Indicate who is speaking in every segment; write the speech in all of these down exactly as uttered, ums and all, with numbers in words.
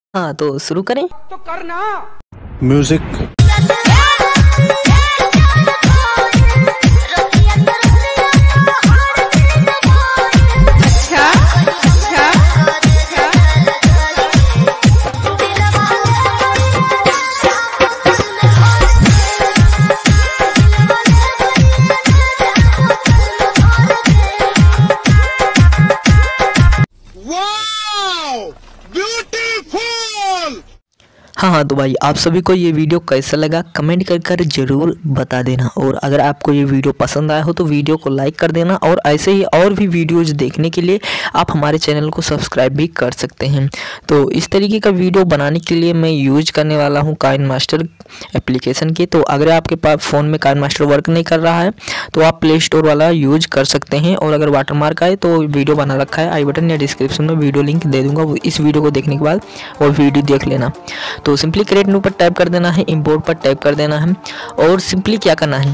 Speaker 1: हाँ तो शुरू करें।
Speaker 2: तो करना
Speaker 3: म्यूजिक।
Speaker 1: हाँ हाँ तो भाई आप सभी को ये वीडियो कैसा लगा कमेंट कर कर जरूर बता देना, और अगर आपको ये वीडियो पसंद आया हो तो वीडियो को लाइक कर देना, और ऐसे ही और भी वीडियोज देखने के लिए आप हमारे चैनल को सब्सक्राइब भी कर सकते हैं। तो इस तरीके का वीडियो बनाने के लिए मैं यूज करने वाला हूँ काइनमास्टर एप्लीकेशन की। तो अगर आपके पास फ़ोन में काइनमास्टर वर्क नहीं कर रहा है तो आप प्ले स्टोर वाला यूज कर सकते हैं, और अगर वाटरमार्क आए तो वीडियो बना रखा है, आई बटन या डिस्क्रिप्शन में वीडियो लिंक दे दूंगा, इस वीडियो को देखने के बाद और वीडियो देख लेना। तो सिंपली क्रिएट न्यू पर टैप कर देना है, इंपोर्ट पर टैप कर देना है, और सिंपली क्या करना है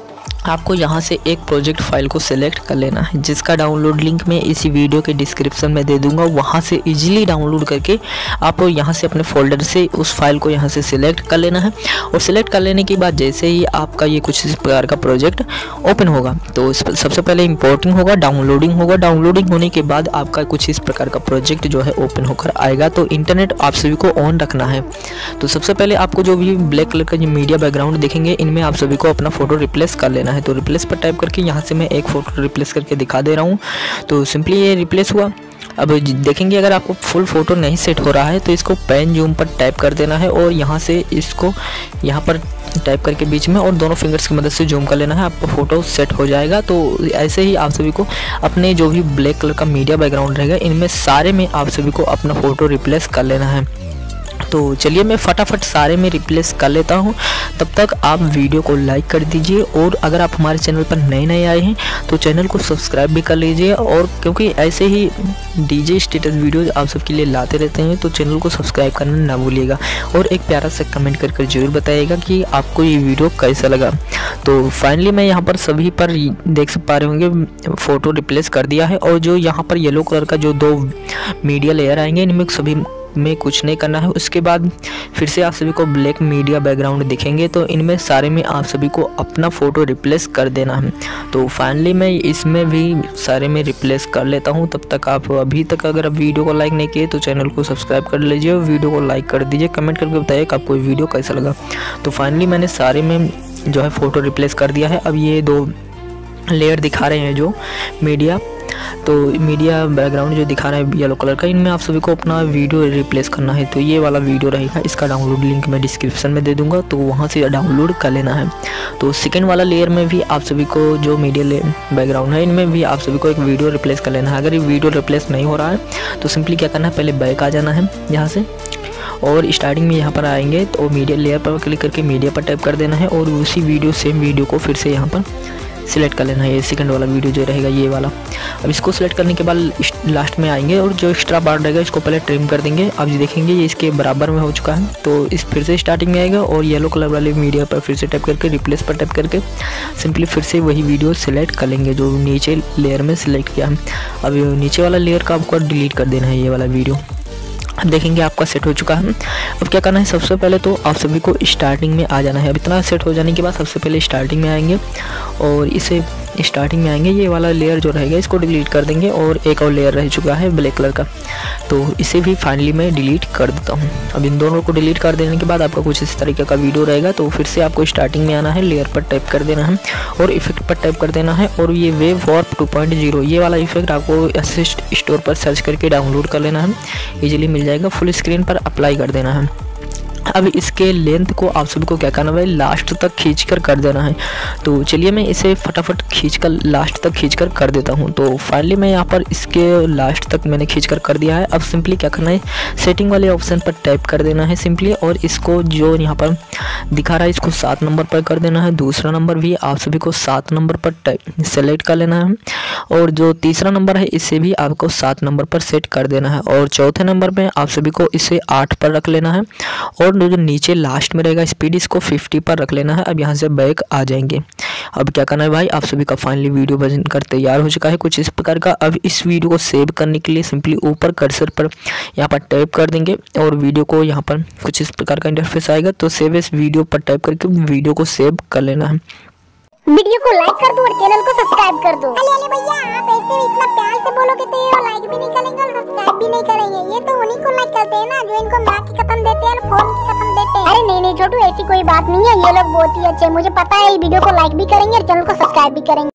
Speaker 1: आपको यहाँ से एक प्रोजेक्ट फाइल को सिलेक्ट कर लेना है, जिसका डाउनलोड लिंक मैं इसी वीडियो के डिस्क्रिप्शन में दे दूंगा। वहाँ से इजीली डाउनलोड करके आप यहाँ से अपने फोल्डर से उस फाइल को यहाँ से सिलेक्ट कर लेना है, और सिलेक्ट कर लेने के बाद जैसे ही आपका ये कुछ इस प्रकार का प्रोजेक्ट ओपन होगा तो सबसे पहले इंपोर्टिंग होगा, डाउनलोडिंग होगा। डाउनलोडिंग होने के बाद आपका कुछ इस प्रकार का प्रोजेक्ट जो है ओपन होकर आएगा। तो इंटरनेट आप सभी को ऑन रखना है। तो सबसे पहले आपको जो भी ब्लैक कलर का जो मीडिया बैकग्राउंड देखेंगे इनमें आप सभी को अपना फोटो रिप्लेस कर लेना है। तो रिप्लेस पर टाइप करके यहाँ से मैं एक फ़ोटो रिप्लेस करके दिखा दे रहा हूँ। तो सिंपली ये रिप्लेस हुआ। अब देखेंगे अगर आपको फुल फ़ोटो नहीं सेट हो रहा है तो इसको पेन जूम पर टाइप कर देना है, और यहाँ से इसको यहाँ पर टाइप करके बीच में और दोनों फिंगर्स की मदद से जूम कर लेना है, आपका फ़ोटो सेट हो जाएगा। तो ऐसे ही आप सभी को अपने जो भी ब्लैक कलर का मीडिया बैकग्राउंड रहेगा इनमें सारे में आप सभी को अपना फ़ोटो रिप्लेस कर लेना है। तो चलिए मैं फटाफट सारे में रिप्लेस कर लेता हूं। तब तक आप वीडियो को लाइक कर दीजिए, और अगर आप हमारे चैनल पर नए नए आए हैं तो चैनल को सब्सक्राइब भी कर लीजिए, और क्योंकि ऐसे ही डीजे स्टेटस वीडियोज आप सबके लिए लाते रहते हैं तो चैनल को सब्सक्राइब करना ना भूलिएगा, और एक प्यारा सा कमेंट कर कर जरूर बताइएगा कि आपको ये वीडियो कैसा लगा। तो फाइनली मैं यहाँ पर सभी पर देख पा रहे होंगे फ़ोटो रिप्लेस कर दिया है, और जो यहाँ पर येलो कलर का जो दो मीडिया लेयर आएंगे इनमें सभी में कुछ नहीं करना है। उसके बाद फिर से आप सभी को ब्लैक मीडिया बैकग्राउंड दिखेंगे तो इनमें सारे में आप सभी को अपना फ़ोटो रिप्लेस कर देना है। तो फाइनली मैं इसमें भी सारे में रिप्लेस कर लेता हूं। तब तक आप अभी तक अगर आप वीडियो को लाइक नहीं किए तो चैनल को सब्सक्राइब कर लीजिए, और वीडियो को लाइक कर दीजिए, कमेंट करके बताइए कि आपको वीडियो कैसा लगा। तो फाइनली मैंने सारे में जो है फ़ोटो रिप्लेस कर दिया है। अब ये दो लेयर दिखा रहे हैं जो मीडिया, तो मीडिया बैकग्राउंड जो दिखा रहा है येलो कलर का, इनमें आप सभी को अपना वीडियो रिप्लेस करना है। तो ये वाला वीडियो रहेगा, इसका डाउनलोड लिंक मैं डिस्क्रिप्शन में दे दूंगा, तो वहाँ से डाउनलोड कर लेना है। तो सेकंड वाला लेयर में भी आप सभी को जो मीडिया बैकग्राउंड है इनमें भी आप सभी को एक वीडियो रिप्लेस कर लेना है। अगर ये वीडियो रिप्लेस नहीं हो रहा है तो सिंपली क्या करना है, पहले बैक आ जाना है यहाँ से, और स्टार्टिंग में यहाँ पर आएंगे तो मीडिया लेयर पर क्लिक करके मीडिया पर टाइप कर देना है, और उसी वीडियो सेम वीडियो को फिर से यहाँ पर सिलेक्ट कर लेना है। ये सेकंड वाला वीडियो जो रहेगा ये वाला। अब इसको सिलेक्ट करने के बाद लास्ट में आएंगे और जो एक्स्ट्रा पार्ट रहेगा इसको पहले ट्रिम कर देंगे। अब ये देखेंगे ये इसके बराबर में हो चुका है, तो इस फिर से स्टार्टिंग में आएगा और येलो कलर वाले मीडिया पर फिर से टाइप करके रिप्लेस पर टाइप करके सिंपली फिर से वही वीडियो सिलेक्ट कर लेंगे जो नीचे लेयर में सिलेक्ट किया है। अब नीचे वाला लेयर का आपको डिलीट कर देना है ये वाला वीडियो। अब देखेंगे आपका सेट हो चुका है। अब क्या करना है, सबसे पहले तो आप सभी को स्टार्टिंग में आ जाना है। अब इतना सेट हो जाने के बाद सबसे पहले स्टार्टिंग में आएंगे, और इसे स्टार्टिंग में आएंगे ये वाला लेयर जो रहेगा इसको डिलीट कर देंगे, और एक और लेयर रह चुका है ब्लैक कलर का, तो इसे भी फाइनली मैं डिलीट कर देता हूँ। अब इन दोनों को डिलीट कर देने के बाद आपका कुछ इस तरीके का वीडियो रहेगा। तो फिर से आपको स्टार्टिंग में आना है, लेयर पर टाइप कर देना है और इफेक्ट पर टाइप कर देना है, और ये wave warp two point zero ये वाला इफेक्ट आपको असिस्ट स्टोर पर सर्च करके डाउनलोड कर लेना है, ईजिली मिल जाएगा। फुल स्क्रीन पर अप्लाई कर देना है। अब इसके लेंथ को आप सभी को क्या करना है, लास्ट तक खींचकर कर देना है। तो चलिए मैं इसे फटाफट खींचकर लास्ट तक खींचकर कर देता हूं। तो फाइनली मैं यहाँ पर इसके लास्ट तक मैंने खींचकर कर दिया है। अब सिंपली क्या करना है, सेटिंग वाले ऑप्शन पर टाइप कर देना है सिंपली, और इसको जो यहाँ पर दिखा रहा है इसको सात नंबर पर कर देना है। दूसरा नंबर भी आप सभी को सात नंबर पर टाइप सेलेक्ट कर लेना है, और जो तीसरा नंबर है इसे भी आपको सात नंबर पर सेट कर देना है, और चौथे नंबर में आप सभी को इसे आठ पर रख लेना है, और जो नीचे लास्ट में रहेगा स्पीड इसको फिफ्टी पर रख लेना है। अब यहाँ से बैक आ जाएंगे। अब क्या करना है भाई, आप सभी का फाइनली वीडियो बनकर तैयार हो चुका है कुछ इस प्रकार का। अब इस वीडियो को सेव करने के लिए सिंपली ऊपर कर्सर पर यहाँ पर टैप कर देंगे और वीडियो को यहाँ पर कुछ इस प्रकार का इंटरफेस आएगा। तो सेव इस वीडियो पर टैप करके वीडियो को सेव कर लेना है।
Speaker 2: वीडियो को लाइक कर दो और चैनल को सब्सक्राइब कर दो। अरे अरे भैया, आप ऐसे इतना प्यार से बोलोगे तो ये लाइक भी नहीं करेंगे और सब्सक्राइब भी नहीं करेंगे। ये तो उन्हीं को लाइक करते हैं ना जो इनको माँ की कसम देते हैं और फोन की कसम देते हैं। अरे नहीं नहीं छोटू, ऐसी कोई बात नहीं है, ये लोग बहुत ही अच्छे हैं। मुझे पता है ये वीडियो को लाइक भी करेंगे और चैनल को सब्सक्राइब भी करेंगे।